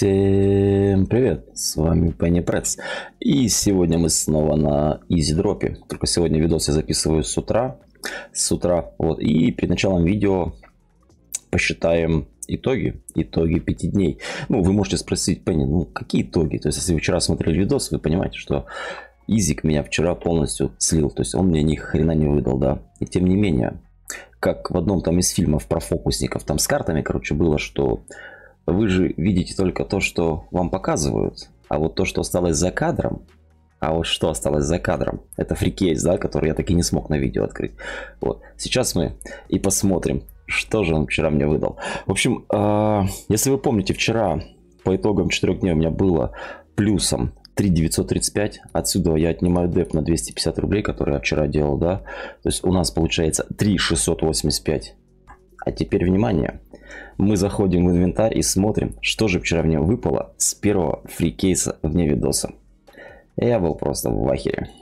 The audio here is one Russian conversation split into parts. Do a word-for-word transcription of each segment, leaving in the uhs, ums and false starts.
Всем привет, с вами Penny Press. И сегодня мы снова на Easy Drop. Только сегодня видос я записываю с утра. С утра. Вот. И перед началом видео посчитаем итоги. Итоги пяти дней. Ну, вы можете спросить, Penny, ну какие итоги? То есть, если вы вчера смотрели видос, вы понимаете, что Изик меня вчера полностью слил. То есть, он мне ни хрена не выдал, да. И тем не менее, как в одном там из фильмов про фокусников, там с картами, короче, было, что вы же видите только то, что вам показывают, а вот то, что осталось за кадром, а вот что осталось за кадром, это фрикейс, да, который я таки не смог на видео открыть. Вот. Сейчас мы и посмотрим, что же он вчера мне выдал. В общем, э, если вы помните, вчера по итогам четырёх дней у меня было плюсом три тысячи девятьсот тридцать пять. Отсюда я отнимаю деп на двести пятьдесят рублей, который я вчера делал, да. То есть у нас получается три тысячи шестьсот восемьдесят пять. А теперь внимание, мы заходим в инвентарь и смотрим, что же вчера мне выпало с первого фрикейса вне видоса. Я был просто в ахере.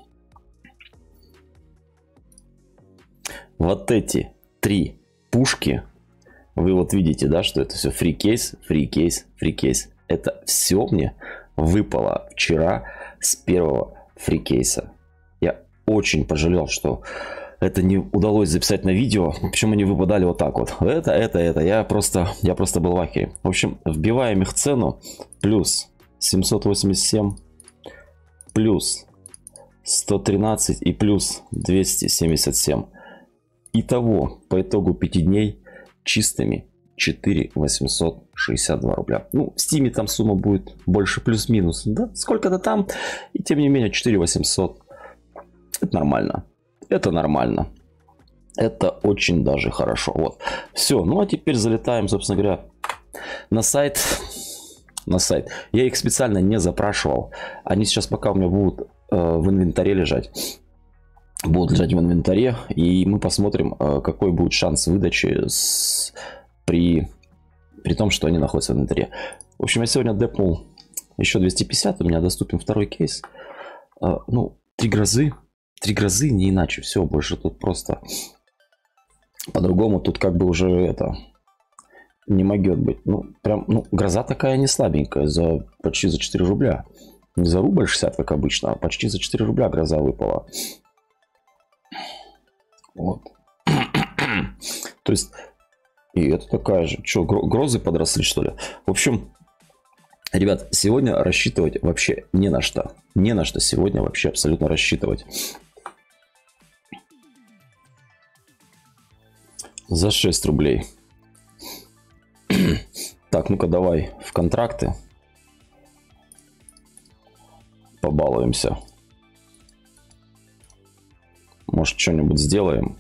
Вот эти три пушки, вы вот видите, да, что это все фрикейс, фрикейс, фрикейс. Это все мне выпало вчера с первого фрикейса. Я очень пожалел, что это не удалось записать на видео. Почему они выпадали вот так вот. Это, это, это. Я просто, я просто был в ахере. В общем, вбиваем их цену. Плюс семьсот восемьдесят семь. Плюс сто тринадцать. И плюс двести семьдесят семь. Итого, по итогу пяти дней, чистыми четыре тысячи восемьсот шестьдесят два рубля. Ну, в стиме там сумма будет больше плюс-минус. Да, сколько-то там. И тем не менее, четыре тысячи восемьсот. Это нормально. Это нормально. Это очень даже хорошо. Вот. Все. Ну, а теперь залетаем, собственно говоря, на сайт. На сайт. Я их специально не запрашивал. Они сейчас пока у меня будут э, в инвентаре лежать. Будут лежать в инвентаре. И мы посмотрим, э, какой будет шанс выдачи с, при, при том, что они находятся в инвентаре. В общем, я сегодня депнул еще двести пятьдесят. У меня доступен второй кейс. Э, ну, три грозы. Три грозы, не иначе. Все, больше тут просто по-другому. Тут как бы уже это не могет быть. Ну, прям, ну, гроза такая не слабенькая. За почти за четыре рубля. Не за рубль шестьдесят, как обычно, а почти за четыре рубля гроза выпала. Вот. То есть, и это такая же. Что, грозы подросли, что ли? В общем, ребят, сегодня рассчитывать вообще не на что. Не на что сегодня вообще абсолютно рассчитывать. За шесть рублей. Так, ну-ка давай в контракты. Побалуемся. Может, что-нибудь сделаем.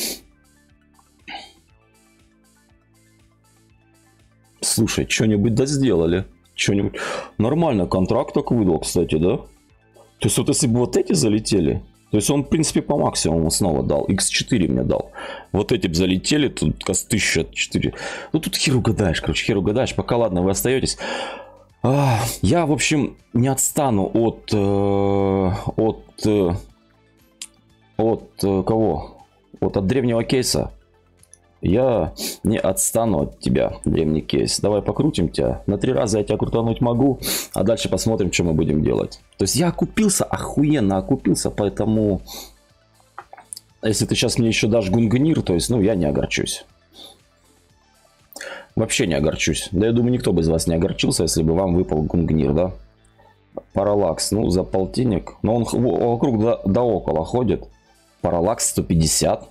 Слушай, что-нибудь да сделали. Что-нибудь. Нормально контракт так выдал, кстати, да? То есть, вот если бы вот эти залетели... То есть он, в принципе, по максимуму снова дал. икс четыре мне дал. Вот эти бы залетели, тут тысяча четыре. Ну, тут хер угадаешь, короче, хер угадаешь. Пока, ладно, вы остаетесь. А, я, в общем, не отстану от... Э, от... Э, от э, кого? Вот от древнего кейса. Я не отстану от тебя, древний кейс. Давай покрутим тебя. На три раза я тебя крутануть могу. А дальше посмотрим, что мы будем делать. То есть я окупился, охуенно окупился. Поэтому, если ты сейчас мне еще дашь гунгнир, то есть, ну, я не огорчусь. Вообще не огорчусь. Да я думаю, никто бы из вас не огорчился, если бы вам выпал гунгнир, да? Параллакс, ну, за полтинник. Но он вокруг да, да около ходит. Параллакс сто пятьдесят.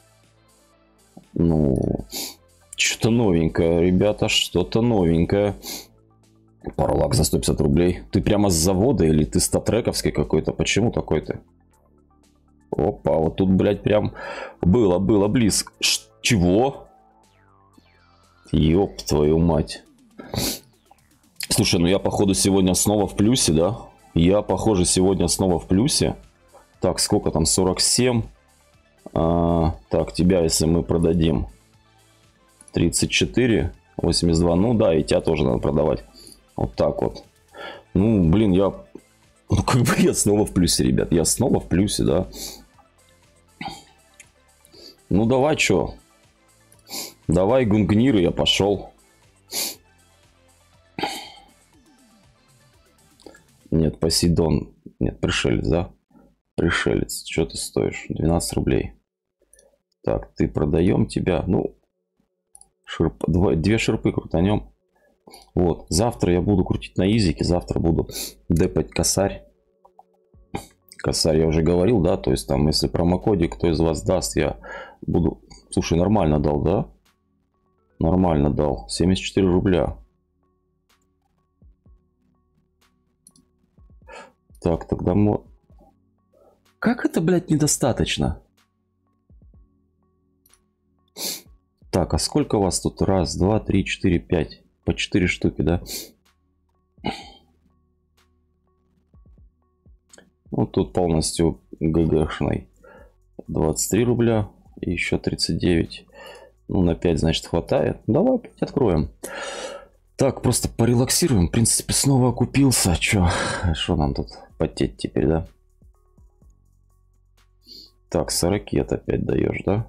Ну, что-то новенькое, ребята, что-то новенькое. Параллакс за сто пятьдесят рублей. Ты прямо с завода или ты статрековский какой-то? Почему такой ты? Опа, вот тут, блядь, прям было, было близко. Ш чего? Ёб твою мать. Слушай, ну я, походу, сегодня снова в плюсе, да? Я, похоже, сегодня снова в плюсе. Так, сколько там? сорок семь. А, так, тебя, если мы продадим, тридцать четыре, восемьдесят два, ну да, и тебя тоже надо продавать. Вот так вот. Ну, блин, я... Ну, как бы я снова в плюсе, ребят. Я снова в плюсе, да. Ну, давай, чё? Давай, гунгниры, я пошел. Нет, Посейдон. Нет, пришелец, да? Пришелец. Что ты стоишь? двенадцать рублей. Так, ты продаем тебя. Ну, ширп, два, две ширпы крутанем. Вот. Завтра я буду крутить на изике. Завтра буду депать косарь. Косарь я уже говорил, да? То есть там, если промокодик кто из вас даст, я буду... Слушай, нормально дал, да? Нормально дал. семьдесят четыре рубля. Так, тогда мы... Как это, блядь, недостаточно? Так, а сколько у вас тут? Раз, два, три, четыре, пять. По четыре штуки, да? Ну, тут полностью ГГшный. двадцать три рубля. И еще тридцать девять. Ну, на пять, значит, хватает. Давай опять откроем. Так, просто порелаксируем. В принципе, снова окупился. Чё? Что нам тут потеть теперь, да? Так, сорокет опять даешь, да?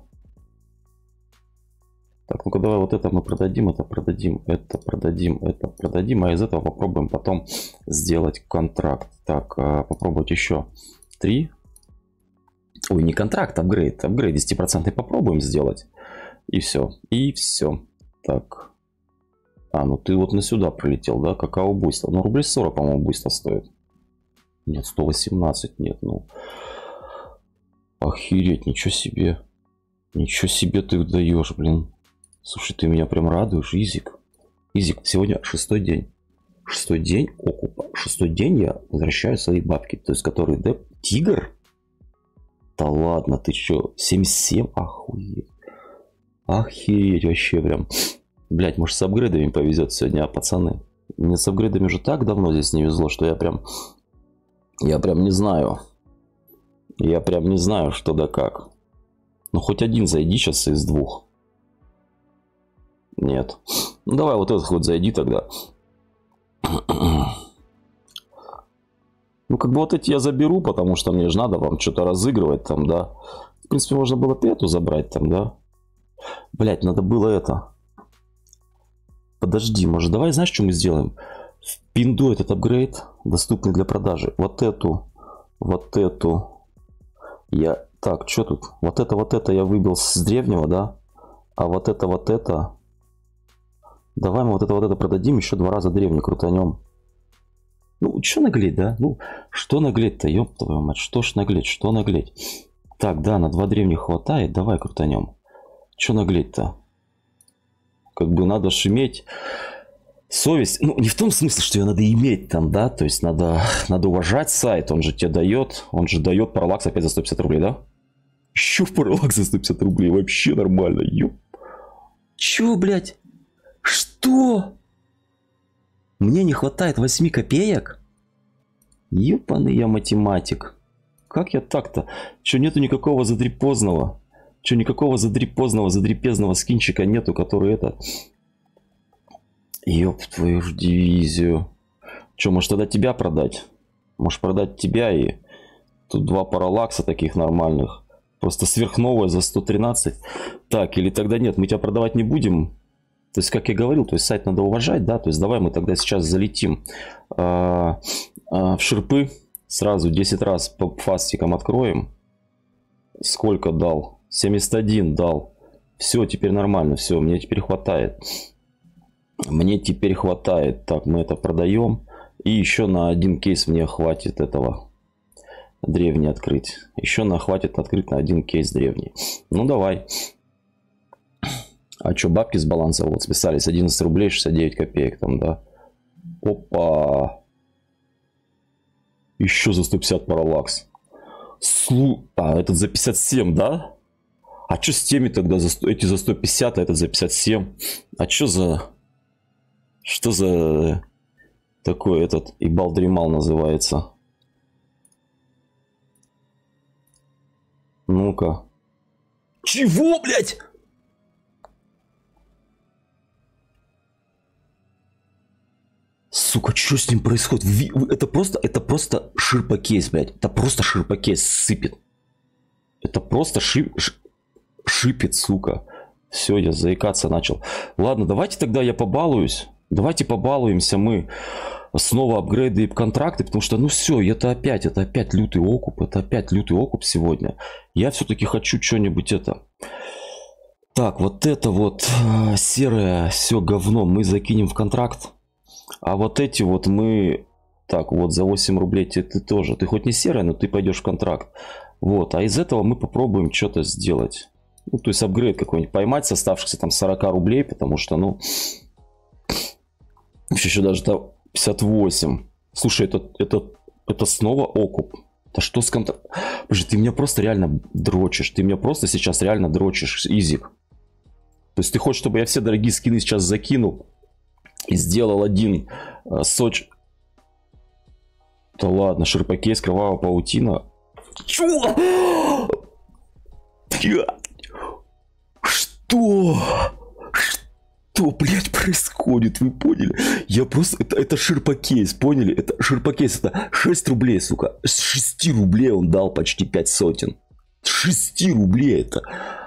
Так, ну-ка давай вот это мы продадим, это продадим, это продадим, это продадим. А из этого попробуем потом сделать контракт. Так, попробовать еще три. Ой, не контракт, апгрейд. Апгрейд десять процентов попробуем сделать. И все. И все. Так. А, ну ты вот на сюда прилетел, да? Какао буйство. Ну, рублей сорок, по-моему, буйство стоит. Нет, сто восемнадцать, нет, ну. Охереть, ничего себе. Ничего себе ты даешь, блин. Слушай, ты меня прям радуешь, Изик. Изик, сегодня шестой день. Шестой день окупа. Шестой день я возвращаю свои бабки. То есть, которые деп. Тигр? Да ладно, ты что? семьдесят семь? Охуеть. Охереть вообще прям. Блять, может с апгрейдами повезет сегодня, а пацаны? Мне с апгрейдами уже так давно здесь не везло, что я прям... Я прям не знаю. Я прям не знаю, что да как. Ну, хоть один зайди сейчас из двух. Нет. Ну, давай вот этот хоть зайди тогда. Ну, как бы вот эти я заберу, потому что мне же надо вам что-то разыгрывать там, да. В принципе, можно было эту забрать там, да. Блять, надо было это... Подожди, может, давай, знаешь, что мы сделаем? В пинду этот апгрейд, доступный для продажи. Вот эту, вот эту. Я... Так, что тут? Вот это, вот это я выбил с древнего, да? А вот это, вот это... Давай мы вот это, вот это продадим, еще два раза древний крутанем. Ну, что наглеть, да? Ну, что наглеть-то, ёб твою мать, что ж наглеть, что наглеть? Так, да, на два древних хватает, давай крутанем. Что наглеть-то? Как бы надо шуметь. Совесть, ну, не в том смысле, что ее надо иметь там, да? То есть, надо, надо уважать сайт, он же тебе дает, он же дает параллакс опять за сто пятьдесят рублей, да? Еще в параллакс за сто пятьдесят рублей, вообще нормально, ёп. Чё, блядь? Что? Мне не хватает восемь копеек? Ёпаный я математик. Как я так-то? Чё, нету никакого задрипозного? Чё, никакого задрипозного, задрипезного скинчика нету, который это... Ёп твою ж дивизию. Чё, может тогда тебя продать? Может продать тебя и... Тут два параллакса таких нормальных. Просто сверхновая за сто тринадцать. Так, или тогда нет, мы тебя продавать не будем. То есть, как я говорил, то есть сайт надо уважать, да, то есть давай мы тогда сейчас залетим а, а, в ширпы, сразу десять раз по фастикам откроем. Сколько дал? семьдесят один дал. Все, теперь нормально, все, мне теперь хватает. Мне теперь хватает. Так, мы это продаем. И еще на один кейс мне хватит этого древний открыть. Еще на хватит открыть на один кейс древний. Ну, давай. А что, бабки с баланса вот списались? одиннадцать рублей шестьдесят девять копеек там, да? Опа. Еще за сто пятьдесят параллакс. Слу... А, этот за пятьдесят семь, да? А что с теми тогда? За сто... Эти за сто пятьдесят, а этот за пятьдесят семь. А что за... Что за... Такой этот Ибал-Дримал называется? Ну-ка. Чего, блядь? Сука, что с ним происходит? Это просто, это просто ширпокейс, блядь. Это просто ширпокейс сыпет. Это просто шип, шипит, сука. Все, я заикаться начал. Ладно, давайте тогда я побалуюсь. Давайте побалуемся мы. снова апгрейды и контракты, потому что, ну все, это опять, это опять лютый окуп, это опять лютый окуп сегодня. Я все-таки хочу что-нибудь это... Так, вот это вот э, серое все говно мы закинем в контракт. А вот эти вот мы... Так, вот за восемь рублей ты, ты тоже. Ты хоть не серая, но ты пойдешь в контракт. Вот, а из этого мы попробуем что-то сделать. Ну, то есть апгрейд какой-нибудь поймать с оставшихся там сорок рублей, потому что, ну... Еще даже пятьдесят восемь. Слушай, это, это, это снова окуп. Да что с контрактом? Подожди, ты меня просто реально дрочишь. Ты меня просто сейчас реально дрочишь, Изик. То есть ты хочешь, чтобы я все дорогие скины сейчас закинул и сделал один э, соч... Да ладно, ширпокейс, кровавая паутина. Чё? Что? Что, блядь, происходит? Вы поняли? Я просто... Это, это ширпокейс, поняли? Это ширпокейс, это шесть рублей, сука. С шести рублей он дал почти пять сотен. С шести рублей это...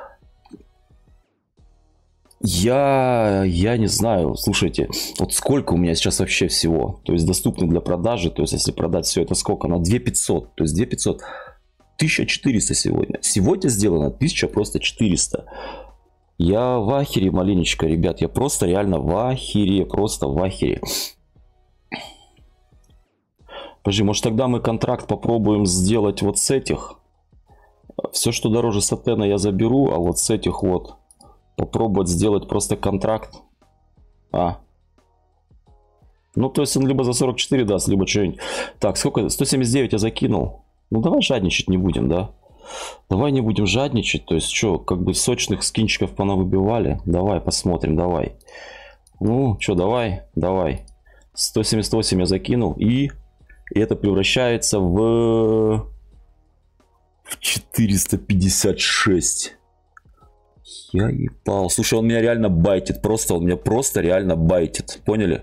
Я, я не знаю, слушайте, вот сколько у меня сейчас вообще всего, то есть доступно для продажи, то есть если продать все это сколько, на две тысячи пятьсот, то есть две тысячи пятьсот, тысяча четыреста сегодня, сегодня сделано тысяча просто четыреста, я в ахере маленечко, ребят, я просто реально в ахере, просто в ахере. Подожди, может тогда мы контракт попробуем сделать вот с этих, все, что дороже сатена я заберу, а вот с этих вот попробовать сделать просто контракт. А. Ну, то есть он либо за сорок четыре даст, либо что-нибудь. Так, сколько? сто семьдесят девять я закинул. Ну, давай жадничать не будем, да? Давай не будем жадничать. То есть, что, как бы сочных скинчиков понавыбивали. Давай, посмотрим, давай. Ну, что, давай, давай. сто семьдесят восемь я закинул. И, и это превращается в... в четыреста пятьдесят шесть. Я ебал. Слушай, он меня реально байтит. Просто он меня просто реально байтит. Поняли?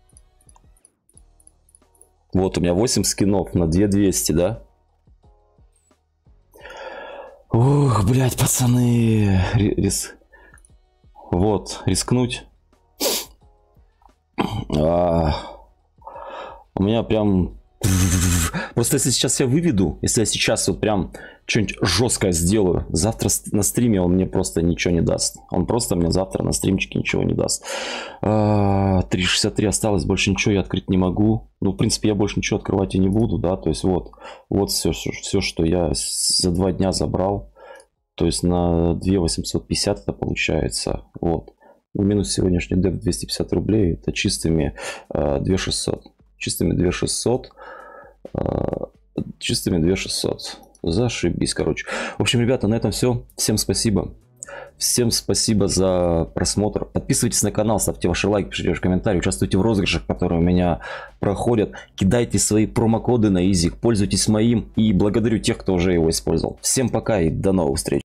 Вот у меня восемь скинов на две тысячи двести, да? Ух, блядь, пацаны. Рис... Вот, рискнуть. А... У меня прям... Просто если сейчас я выведу, если я сейчас вот прям что-нибудь жесткое сделаю, завтра на стриме он мне просто ничего не даст. Он просто мне завтра на стримчике ничего не даст. три шестьдесят три осталось, больше ничего я открыть не могу. Ну, в принципе, я больше ничего открывать и не буду, да. То есть вот, вот все, все, что я за два дня забрал. То есть на две тысячи восемьсот пятьдесят это получается. Вот. Минус сегодняшний деп двести пятьдесят рублей. Это чистыми две тысячи шестьсот. Чистыми две тысячи шестьсот. Чистыми две тысячи шестьсот. Зашибись, короче. В общем, ребята, на этом все. Всем спасибо. Всем спасибо за просмотр. Подписывайтесь на канал, ставьте ваши лайки, пишите ваши комментарии, участвуйте в розыгрышах, которые у меня проходят. Кидайте свои промокоды на Изик, пользуйтесь моим. И благодарю тех, кто уже его использовал. Всем пока и до новых встреч.